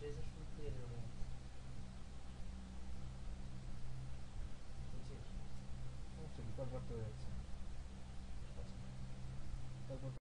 Fez a fronteira, né? Nu știu, după ce